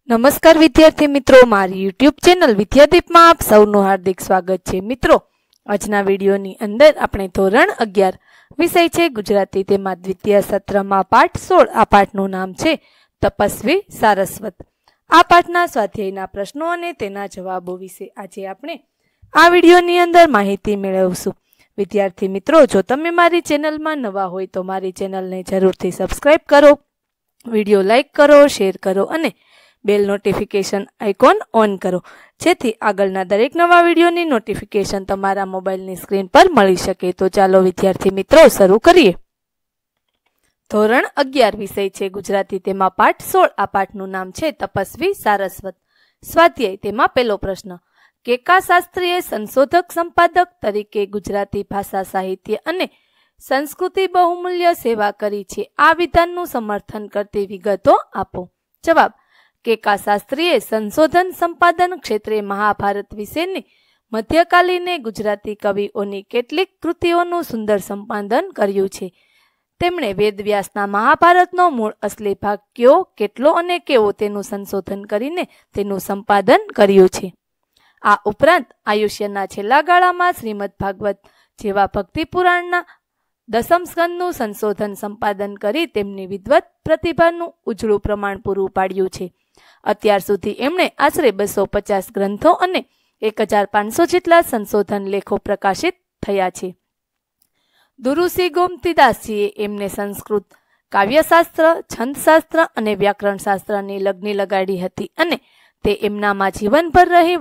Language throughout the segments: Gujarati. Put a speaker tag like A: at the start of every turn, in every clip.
A: નમસ્કાર વિદ્યાર્થી મિત્રો, મારી યુટ્યુબ ચેનલ વિદ્યાદીપમાં આપ સૌનું હાર્દિક સ્વાગત છે। મિત્રો, આજના વિડીયોની અંદર આપણે ધોરણ 11 વિષય છે ગુજરાતી, તેમાં દ્વિતીય સત્રમાં પાઠ 16। આ પાઠનું નામ છે તપસ્વી સારસ્વત। આ પાઠના સ્વાધ્યાયના પ્રશ્નો અને તેના જવાબો વિશે આજે આપણે આ વિડીયોની અંદર માહિતી મેળવશું। વિદ્યાર્થી મિત્રો, જો તમે મારી ચેનલમાં નવા હોય તો મારી ચેનલને જરૂરથી સબસ્ક્રાઇબ કરો, વિડીયો લાઇક કરો, શેર કરો અને બેલ નોટિફિકેશન આઇકોન ઓન કરો, જેથી આગળના દરેક નવા વિડીયોની નોટિફિકેશન તમારા મોબાઈલની સ્ક્રીન પર મળી શકે। તો ચાલો વિદ્યાર્થી મિત્રો શરૂ કરીએ। ધોરણ 11 વિષય છે ગુજરાતી, તેમાં પાઠ 16। આ પાઠનું નામ છે તપસ્વી સારસ્વત। સ્વાધ્યાય, તેમાં પહેલો પ્રશ્ન, કેકા શાસ્ત્રીએ સંશોધક સંપાદક તરીકે ગુજરાતી ભાષા, સાહિત્ય અને સંસ્કૃતિ બહુમૂલ્ય સેવા કરી છે। આ વિધાનનું સમર્થન કરતી વિગતો આપો। જવાબ, કેકા શાસ્ત્રીએ સંશોધન સંપાદન ક્ષેત્રે મહાભારત વિશેની મધ્યકાલીન ગુજરાતી કવિઓની કેટલીક કૃતિઓનું સુંદર સંપાદન કર્યું છે। તેમણે વેદવ્યાસના મહાભારતનો મૂળ અસલી ભાગ કયો, કેટલો અને કેવો તેનું સંશોધન કરીને તેનું સંપાદન કર્યું છે। આ ઉપરાંત આયુષ્યના છેલ્લા ગાળામાં શ્રીમદ ભાગવત જેવા ભક્તિ પુરાણના દસમ સ્કંદનું સંશોધન સંપાદન કરી તેમની વિદ્વત પ્રતિભાનું ઉજળું પ્રમાણ પૂરું પાડ્યું છે। અત્યાર સુધી એમણે આશરે 250 ગ્રંથો અને 1500 જેટલા સંશોધન લેખો પ્રકાશિત થયા છે। દુરુસી ગોમતીદાસજીએ એમને સંસ્કૃત કાવ્યશાસ્ત્ર, છંદશાસ્ત્ર અને વ્યાકરણશાસ્ત્રની લગ્ની લગાડી હતી અને તે એમનામાં જીવનભર રહી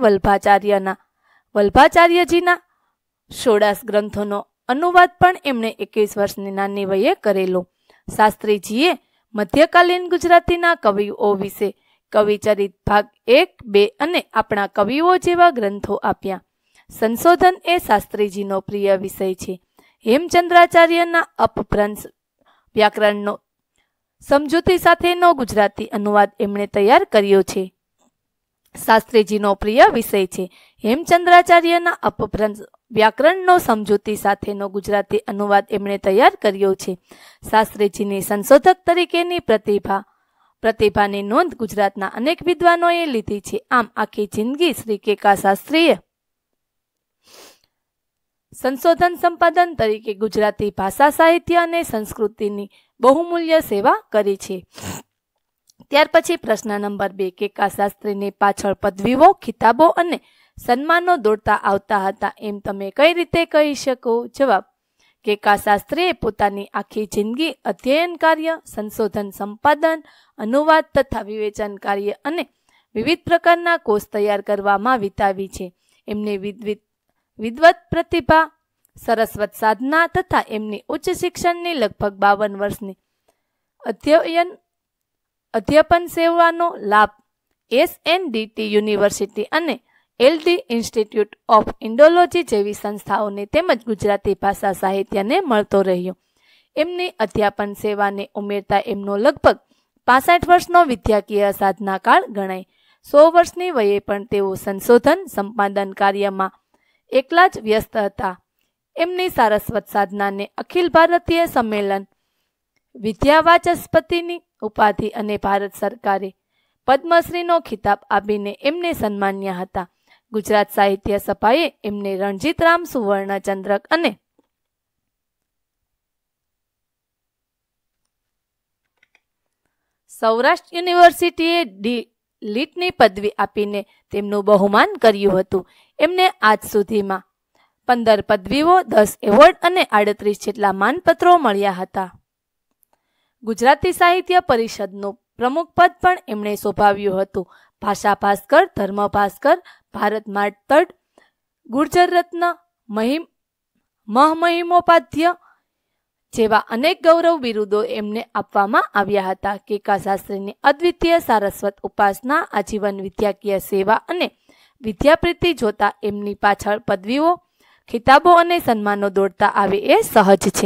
A: વલ્ભાચાર્યજીના 16 ગ્રંથોનો અનુવાદ પણ એમણે 21 વર્ષની નાની વયે કરેલો। શાસ્ત્રીજીએ મધ્યકાલીન ગુજરાતીના કવિઓ વિશે કવિચરિત ભાગ 1, 2 અને આપણા કવિઓ જેવા ગ્રંથો આપ્યા। સંશોધન એ શાસ્ત્રીજીનો પ્રિય વિષય છે। હેમચંદ્રાચાર્યના અપભ્રંશ વ્યાકરણનો સમજૂતી સાથેનો ગુજરાતી અનુવાદ એમણે તૈયાર કર્યો છે। શાસ્ત્રીજીનો પ્રિય વિષય છે। હેમચંદ્રાચાર્યના અપભ્રંશ વ્યાકરણનો સમજૂતી સાથેનો ગુજરાતી અનુવાદ એમણે તૈયાર કર્યો છે। શાસ્ત્રીજીની સંશોધક તરીકેની પ્રતિભાની નોંધ ગુજરાતના અનેક વિદ્વાનોએ લીધી છે। આમ આખી જિંદગી શ્રી કેકા શાસ્ત્રીએ સંશોધન સંપાદન તરીકે ગુજરાતી ભાષા, સાહિત્ય અને સંસ્કૃતિની બહુમૂલ્ય સેવા કરી છે। ત્યાર પછી પ્રશ્ન નંબર 2, કેકા શાસ્ત્રીની પાછળ પદવીઓ, ખિતાબો અને સન્માનો દોડતા આવતા હતા એમ તમે કઈ રીતે કહી શકો? જવાબ, કેકા શાસ્ત્રીએ પોતાની આખી જિંદગી અધ્યયન કાર્ય, સંશોધન સંપાદન, અનુવાદ તથા વિવેચન કાર્ય અને વિવિધ પ્રકારના કોષ તૈયાર કરવામાં વિતાવી છે। એમની વિદ્વત પ્રતિભા, સરસ્વત સાધના તથા એમની ઉચ્ચ શિક્ષણની લગભગ 52 વર્ષની અધ્યાપન સેવાનો લાભ SNDT યુનિવર્સિટી અને LD ઇન્સ્ટિટ્યૂટ ઓફ ઇન્ડોલોજી જેવી સંસ્થાઓને તેમજ ગુજરાતી ભાષા સાહિત્યને મળતો રહ્યો। એમની અધ્યાપન સેવાને ઉમેરતા એમનો લગભગ 65 વર્ષનો વિદ્યાકીય સાધના કાળ ગણાય। 100 વર્ષની વયે પણ તેઓ સંશોધન સંપાદન કાર્યમાં એકલા જ વ્યસ્ત હતા। એમની સારસ્વત સાધનાને અખિલ ભારતીય સંમેલન વિદ્યાવાચસ્પતિની ઉપાધિ અને ભારત સરકારે પદ્મશ્રીનો ખિતાબ આપીને એમને સન્માન્યા હતા। ગુજરાત સાહિત્ય સભાએ એમને રણજીતરામ સુવર્ણચંદ્રક અને સૌરાષ્ટ્ર યુનિવર્સિટીએ લિટની પદવી આપીને તેમનું બહુમાન કર્યું હતું। એમને આજ સુધીમાં 15 પદવીઓ, 10 એવોર્ડ અને 38 જેટલા માનપત્રો મળ્યા હતા। ગુજરાતી સાહિત્ય પરિષદનું પ્રમુખ પદ પણ એમણે શોભાવ્યું હતું। ભાષા ભાસ્કર, ધર્મ ભાસ્કર, ભારત માર્તંડ, ગુર્જર રત્ન, મહિમોપાધ્ય જેવા અનેક ગૌરવ બિરુદો એમને આપવામાં આવ્યા હતા। કેકા શાસ્ત્રીની અદ્વિતીય સારસ્વત ઉપાસના, આજીવન વિદ્યાકીય સેવા અને વિદ્યાપ્રીતિ જોતા એમની પાછળ પદવીઓ, ખિતાબો અને સન્માનો દોડતા આવે એ સહજ છે।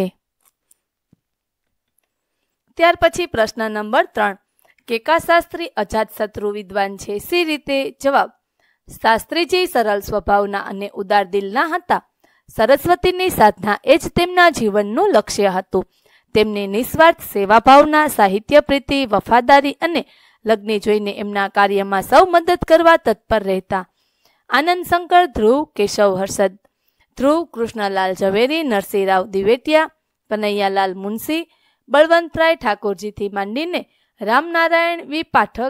A: ત્યાર પછી પ્રશ્ન નંબર 3, કેકા શાસ્ત્રી અજાતશત્રુ વિદ્વાન છે, સી રીતે? જવાબ, શાસ્ત્રીજી સરળ સ્વભાવના અને ઉદાર દિલના હતા। સરસ્વતીની સાધના એ જ તેમના જીવનનું લક્ષ્ય હતું। તેમની નિસ્વાર્થ સેવા ભાવના, સાહિત્ય પ્રીતિ, વફાદારી અને લગ્ને જોઈને એમના કાર્યમાં સૌ મદદ કરવા તત્પર રહેતા. આનંદ શંકર, ધ્રુવ, કેશવ હર્ષદ, ધ્રુવ, કૃષ્ણલાલ ઝવેરી, નરસિંહરાવ દિવેટિયા, કનૈયાલાલ મુનશી, બળવંતરાય ઠાકોરજીથી માંડીને રામનારાયણ વી પાઠક,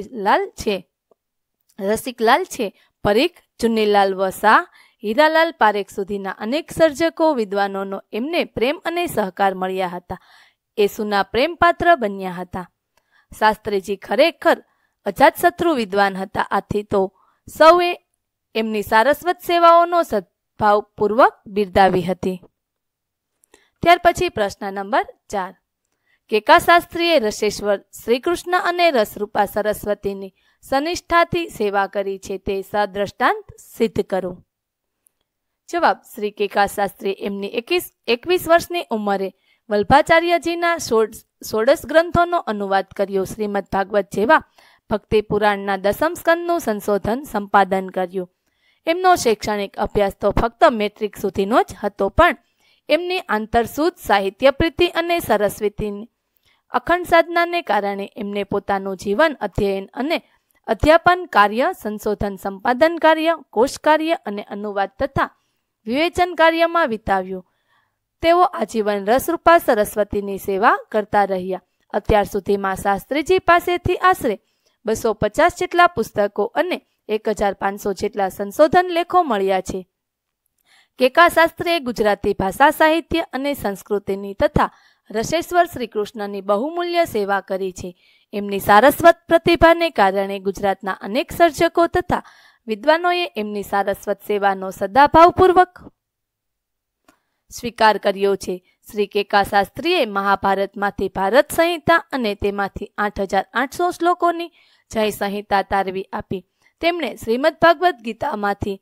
A: રસિકલાલ છે, પરીખ, ચુન્નીલાલ વસા, હીરાલાલ પારેખ સુધીના અનેક સર્જકો વિદ્વાનોનો એમને પ્રેમ અને સહકાર મળ્યા હતા. એ સુના પ્રેમ પાત્ર બન્યા હતા. શાસ્ત્રીજી ખરેખર અજાતશત્રુ વિદ્વાન હતા. આથી તો સૌએ એમની સારસ્વત સેવાઓનો સદભાવપૂર્વક બિરદાવી હતી. ત્યાર પછી પ્રશ્ન નંબર 4. કેકા શાસ્ત્રીએ રસેશ્વર શ્રીકૃષ્ણ અને રસરૂપા સરસ્વતીની સનિષ્ઠાથી સેવા કરી છે તે સદ્રષ્ટાંત સિદ્ધ કરો. જવાબ: શ્રી કેકા શાસ્ત્રી એમની 21 વર્ષની ઉંમરે વલ્ભાચાર્યજીના 16 ગ્રંથોનો અનુવાદ કર્યો. શ્રીમદ ભાગવત જેવા ભક્તિ પુરાણના 10મ સ્કંદનું સંશોધન સંપાદન કર્યું. એમનો શૈક્ષણિક અભ્યાસ તો ફક્ત મેટ્રિક સુધીનો જ હતો, પણ એમની આંતરસૂઝ, સાહિત્ય પ્રીતિ અને સરસ્વતીની અખંડ સાધનાને કારણે એમને પોતાનું જીવન અધ્યયન અને અધ્યાપન કાર્ય, સંશોધન સંપાદન કાર્ય, કોશ કાર્ય અને અનુવાદ તથા વિવેચન કાર્યમાં વિતાવ્યું. તેઓ આજીવન રસરૂપા સરસ્વતીની સેવા કરતા રહ્યા. અત્યાર સુધીમાં શાસ્ત્રીજી પાસેથી આશરે 250 જેટલા પુસ્તકો અને 1500 જેટલા સંશોધન લેખો મળ્યા છે. કેકા શાસ્ત્રીએ ગુજરાતી ભાષા, સાહિત્ય અને સંસ્કૃતિની તથા રસેશ્વર શ્રીકૃષ્ણની બહુમૂલ્ય સેવા કરી છે. એમની સારસ્વત પ્રતિભાને કારણે ગુજરાતના અનેક સર્જકો તથા વિદ્વાનોએ એમની સારસ્વત સેવાનો સદાભાવપૂર્વક સ્વીકાર કર્યો છે. શ્રી કેકા શાસ્ત્રીએ મહાભારતમાંથી ભારત સંહિતા અને તેમાંથી 8800 શ્લોકોની જય સંહિતા તારવી આપી. તેમણે શ્રીમદ ભાગવત ગીતામાંથી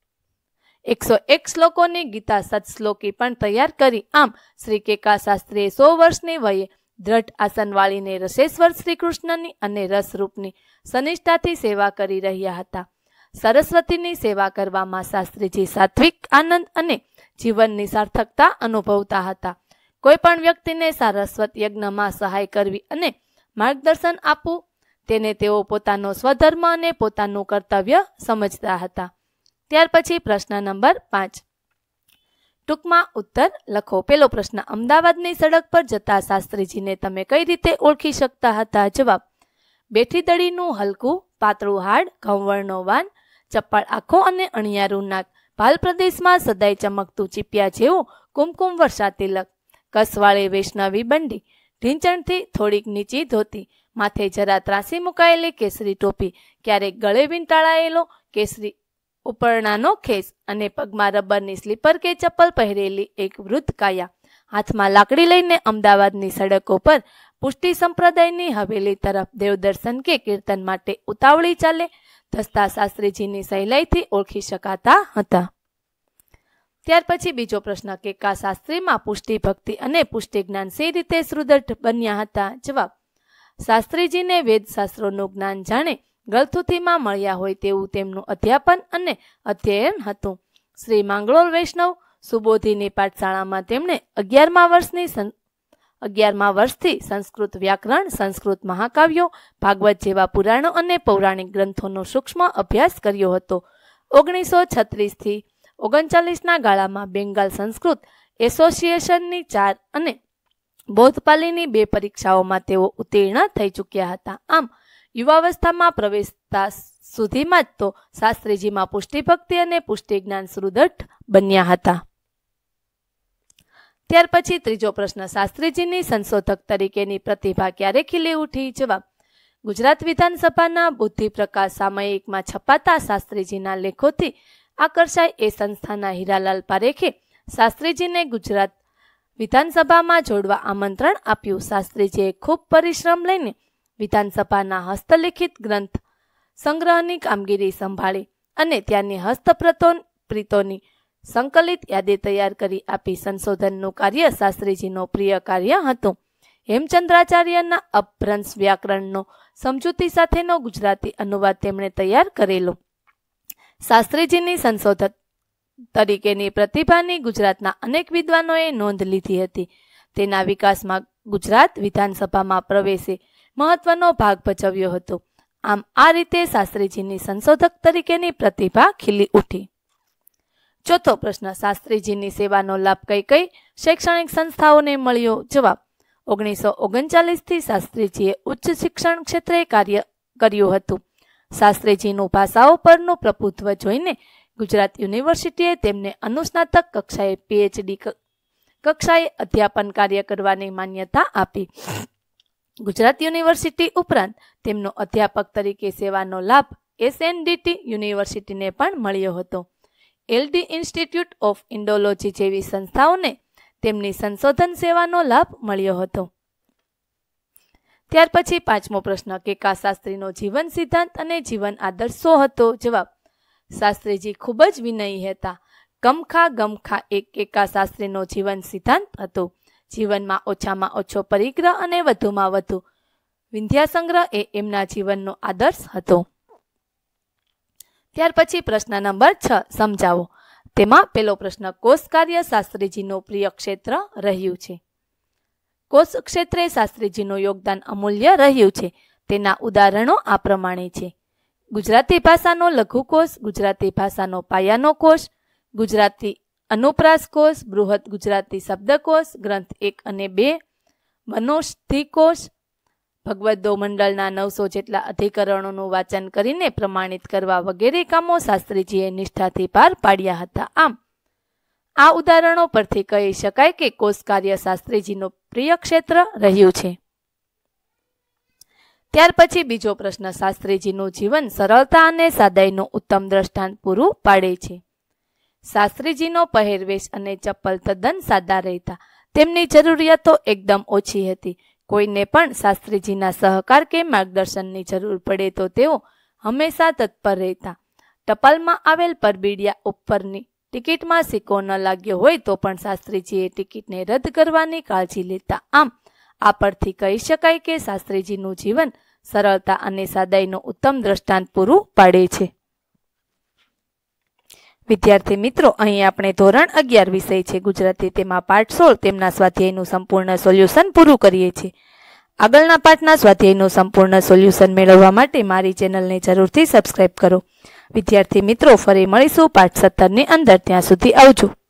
A: 101 શ્લોકોની ગીતા સત્શ્લોકી પણ તૈયાર કરી. આમ શ્રી કેકા શાસ્ત્રીએ 100 વર્ષની વયે દ્રઢ આસન વાળીને રસેશ્વર શ્રીકૃષ્ણની અને રસરૂપની સનિષ્ઠાથી સેવા કરી રહ્યા હતા. સરસ્વતીની સેવા કરવામાં શાસ્ત્રીજી સાત્વિક આનંદ અને જીવનની સાર્થકતા અનુભવતા હતા. કોઈ પણ વ્યક્તિને સારસ્વત યજ્ઞમાં સહાય કરવી અને માર્ગદર્શન આપવું તેને તેઓ પોતાનો સ્વધર્મ અને પોતાનું કર્તવ્ય સમજતા હતા. ત્યાર પછી પ્રશ્ન નંબર 5. ટૂંકમાં ઉત્તર લખો. પહેલો પ્રશ્ન: અમદાવાદની સડક પર જતા શાસ્ત્રીજીને તમે કઈ રીતે ઓળખી શકતા હતા? જવાબ: બેઠી દડીનું હલકું પાતળું હાડ, ઘઉંવર્ણનો વાન, ચપ્પળ આંખો અને અણિયારું નાક, ભાલ પ્રદેશમાં સદાય ચમકતું ચીપિયા જેવું કુમકુમ વર્ષા તિલક, કસવાળે વૈષ્ણવી બંડી, ઢીંચણથી થોડીક નીચી ધોતી, માથે જરા ત્રાસી મુકાયેલી કેસરી ટોપી, ક્યારેક ગળે વીંટાળાયેલો કેસરી ઉપરણાનો ખેસ અને પગમાં રબરની સ્લીપર કે ચપ્પલ પહેરેલી એક વૃદ્ધ કાયા, હાથમાં લાકડી લઈને અમદાવાદની સડકો પર પુષ્ટિ સંપ્રદાયની હવેલી તરફ દેવદર્શન કે કીર્તન માટે ઉતાવળી ચાલે ધસતા શાસ્ત્રીજીની સહેલાઈથી ઓળખી શકાતા હતા. ત્યાર પછી બીજો પ્રશ્ન: કેકા શાસ્ત્રીમાં પુષ્ટિ ભક્તિ અને પુષ્ટિ જ્ઞાન સી રીતે સુદૃઢ બન્યા હતા? જવાબ: શાસ્ત્રીજીને વેદશાસ્ત્રોનું જ્ઞાન જાણે ગળથુથીમાં મળ્યા હોય તેવું તેમનું અધ્યાપન અને અધ્યયન હતું. શ્રી માંગરોળ વૈષ્ણવ સુબોધિની પાઠશાળામાં તેમણે 11મા વર્ષથી સંસ્કૃત વ્યાકરણ, સંસ્કૃત મહાકાવ્યો, ભાગવત જેવા પુરાણો અને પૌરાણિક ગ્રંથોનો સૂક્ષ્મ અભ્યાસ કર્યો હતો. 1936 થી 39ના ગાળામાં બેંગાલ સંસ્કૃત એસોસિએશનની 4 અને બોધપાલીની 2 પરીક્ષાઓમાં તેઓ ઉત્તીર્ણ થઈ ચૂક્યા હતા. આમ યુવાવસ્થામાં પ્રવેશતા સુધીમાં જ તો શાસ્ત્રીજીમાં પુષ્ટિભક્તિ અને પુષ્ટિ જ્ઞાન સુદૃઢ બન્યા હતા. ત્યાર પછી ત્રીજો પ્રશ્ન: શાસ્ત્રીજીની સંશોધક તરીકેની પ્રતિભા ક્યારે ખીલી ઉઠી? જવાબ: ગુજરાત વિધાનસભાના બુદ્ધિ પ્રકાશ સામયિકમાં છપાતા શાસ્ત્રીજીના લેખોથી આકર્ષાય એ સંસ્થાના હીરાલાલ પારેખે શાસ્ત્રીજીને ગુજરાત વિધાનસભામાં જોડવા આમંત્રણ આપ્યું. શાસ્ત્રીજીએ ખૂબ પરિશ્રમ લઈને વિધાનસભાના હસ્તલિખિત ગ્રંથ સંગ્રહની કામગીરી સંભાળી અને ત્યાંની હસ્તપ્રીતોની સંકલિત યાદી તૈયાર કરી આપી. સંશોધનનું કાર્ય શાસ્ત્રીજીનો પ્રિય કાર્ય હતું. હેમચંદ્રાચાર્યના અપભ્રંશ વ્યાકરણનો સમજૂતી સાથેનો ગુજરાતી અનુવાદ તેમણે તૈયાર કરેલો. શાસ્ત્રીજીની સંશોધક તરીકેની પ્રતિભાની ગુજરાતના અનેક વિદ્વાનોએ નોંધ લીધી હતી. તેના વિકાસમાં ગુજરાત વિધાનસભામાં પ્રવેશે મહત્વનો ભાગ ભજવ્યો હતો. આમ આ રીતે શાસ્ત્રીજીની સંશોધક તરીકેની પ્રતિભા ખીલી ઉઠી. ચોથો પ્રશ્ન, શાસ્ત્રીજીની સેવાનો લાભ કઈ કઈ શૈક્ષણિક સંસ્થાઓને મળ્યો? જવાબ, 1939 થી શાસ્ત્રીજીએ ઉચ્ચ શિક્ષણ ક્ષેત્રે કાર્ય કર્યું હતું. શાસ્ત્રીજીનું ભાષાઓ પરનું પ્રભુત્વ જોઈને ગુજરાત યુનિવર્સિટીએ તેમને અનુસ્નાતક કક્ષાએ PhD કક્ષાએ અધ્યાપન કાર્ય કરવાની માન્યતા આપી. ગુજરાત યુનિવર્સિટી ઉપરાંત તેમનો અધ્યાપક તરીકે સેવાનો લાભ SNDT યુનિવર્સિટીને પણ મળ્યો હતો. LD ઇન્સ્ટિટ્યૂટ ઓફ ઇન્ડોલોજી જેવી સંસ્થાઓને તેમની સંશોધન સેવાનો લાભ મળ્યો હતો. ત્યાર પછી પાંચમો પ્રશ્ન, કેકા શાસ્ત્રીનો જીવન સિદ્ધાંત અને જીવન આદર્શ શું હતો? જવાબ, શાસ્ત્રીજી ખૂબ જ વિનયી હતા. ગમખા ગમખા એક કેકા શાસ્ત્રીનો જીવન સિદ્ધાંત હતો. જીવનમાં ઓછામાં ઓછો પરિગ્રહ અને વધુમાં વધુ વિદ્યાસંગ્રહ એ એમના જીવનનો આદર્શ હતો. ત્યાર પછી પ્રશ્ન નંબર 6 સમજાવો. તેમાં પહેલો પ્રશ્ન, કોષ કાર્ય શાસ્ત્રીજીનું પ્રિય ક્ષેત્ર રહ્યું છે. કોષ ક્ષેત્રે શાસ્ત્રીજીનું યોગદાન અમૂલ્ય રહ્યું છે. તેના ઉદાહરણો આ પ્રમાણે છે: ગુજરાતી ભાષાનો લઘુકોષ, ગુજરાતી ભાષાનો પાયાનો કોષ, ગુજરાતી અનુપ્રાસ કોષ, બૃહદ ગુજરાતી શબ્દકોષ, ગ્રંથ 1 અને 2, મનોષધિકોષ, ભગવદ્દો મંડળના 900 જેટલા અધિકરણોનું વાંચન કરીને પ્રમાણિત કરવા વગેરે કામો શાસ્ત્રીજીએ નિષ્ઠાથી પાર પાડ્યા હતા. આમ આ ઉદાહરણો પરથી કહી શકાય કે કોષ કાર્ય શાસ્ત્રીજીનું પ્રિય ક્ષેત્ર રહ્યું છે. ત્યાર પછી બીજો પ્રશ્ન, શાસ્ત્રીજીનું જીવન સરળતા અને સાદાઈનું ઉત્તમ દ્રષ્ટાંત પૂરું પાડે છે. શાસ્ત્રીજીનો પહેરવેશ અને ચપ્પલ તદ્દન સાદા રહેતા. તેમની જરૂરિયાતો એકદમ ઓછી હતી. કોઈને પણ શાસ્ત્રીજીના સહકાર કે માર્ગદર્શનની જરૂર પડે તો તેઓ હંમેશા તત્પર રહેતા. ટપાલમાં આવેલ પરબીડિયા ઉપરની ટિકિટમાં સિક્કો ન લાગ્યો હોય તો પણ શાસ્ત્રીજીએ ટિકિટને રદ કરવાની કાળજી લેતા. આમ આ પરથી કહી શકાય કે શાસ્ત્રીજીનું જીવન સરળતા અને સાદાઈનું ઉત્તમ દ્રષ્ટાંત પૂરું પાડે છે. વિદ્યાર્થી મિત્રો, અહીં આપણે ધોરણ 11 વિષય છે ગુજરાતી, તેમાં પાઠ 16 તેમના સ્વાધ્યાયનું સંપૂર્ણ સોલ્યુશન પૂરું કરીએ છીએ. આગળના પાઠના સ્વાધ્યાયનું સંપૂર્ણ સોલ્યુશન મેળવવા માટે મારી ચેનલને જરૂરથી સબસ્ક્રાઇબ કરો. વિદ્યાર્થી મિત્રો, ફરી મળીશું પાઠ 17 ની અંદર. ત્યાં સુધી આવજો.